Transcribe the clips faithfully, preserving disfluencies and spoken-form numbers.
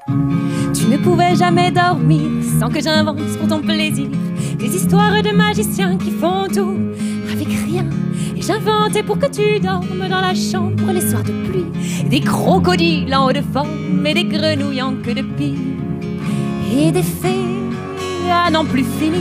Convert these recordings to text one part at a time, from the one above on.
Tu ne pouvais jamais dormir sans que j'invente pour ton plaisir des histoires de magiciens qui font tout avec rien. Et j'inventais pour que tu dormes dans la chambre les soirs de pluie, des crocodiles en haut de forme et des grenouilles en queue de pie, et des fées à n'en plus finir,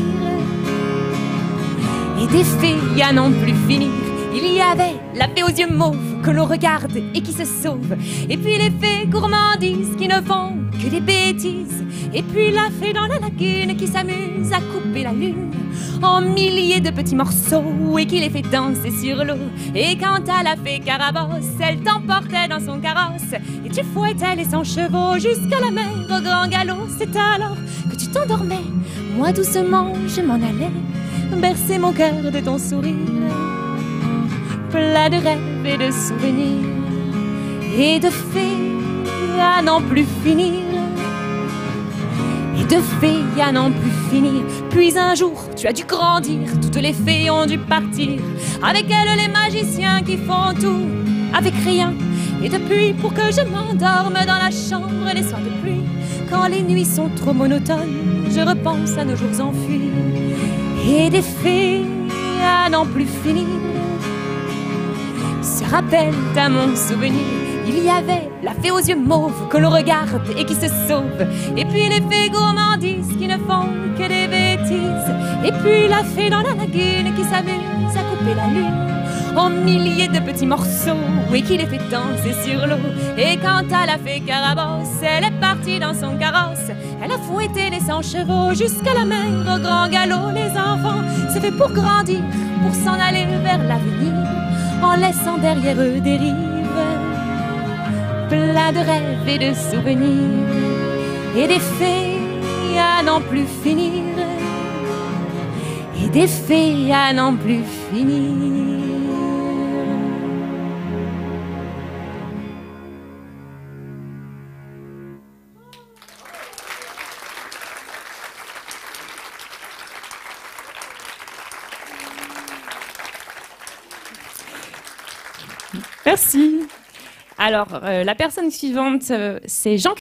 et des fées à n'en plus finir. Il y avait la fée aux yeux mauves que l'on regarde et qui se sauve, et puis les fées gourmandises qui ne font que des bêtises, et puis la fée dans la lagune qui s'amuse à couper la lune en milliers de petits morceaux et qui les fait danser sur l'eau. Et quant à la fée Carabosse, elle t'emportait dans son carrosse et tu fouettais les cent chevaux jusqu'à la mer au grand galop. C'est alors que tu t'endormais, moi doucement je m'en allais bercer mon cœur de ton sourire, plein de rêves et de souvenirs et de fées à n'en plus finir, et de fées à n'en plus finir. Puis un jour tu as dû grandir, toutes les fées ont dû partir, avec elles les magiciens qui font tout avec rien. Et depuis, pour que je m'endorme dans la chambre les soirs de pluie, quand les nuits sont trop monotones, je repense à nos jours enfuis, et des fées à n'en plus finir se rappellent à mon souvenir. Il y avait la fée aux yeux mauves que l'on regarde et qui se sauve, et puis les fées gourmandises qui ne font que des bêtises, et puis la fée dans la lagune qui s'amuse à couper la lune en milliers de petits morceaux et qui les fait danser sur l'eau. Et quant à la fée Carabosse, elle est partie dans son carrosse, elle a fouetté les cent chevaux jusqu'à la mer au grand galop. Les enfants, c'est fait pour grandir, pour s'en aller vers l'avenir, en laissant derrière eux des rives plein de rêves et de souvenirs, et des fées à n'en plus finir, et des fées à n'en plus finir. Merci. Alors, euh, la personne suivante, euh, c'est Jean